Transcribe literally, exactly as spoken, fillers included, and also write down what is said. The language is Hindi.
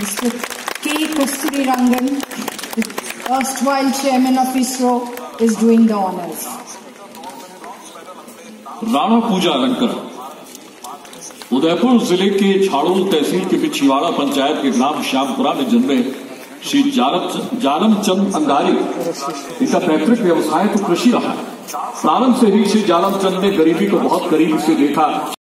Mister K. Kasturirangan, the erstwhile chairman of ISRO, is doing the honors. Rana पूजा अलंकर उदयपुर जिले के झाड़ोल तहसील के पिछीवाड़ा पंचायत के ग्राम श्यामपुरा में जन्मे श्री जालम चंद अंगारी। इनका पैतृक व्यवसाय तो कृषि रहा है। प्रारंभ से ही श्री जालम चंद ने गरीबी को बहुत करीब से देखा।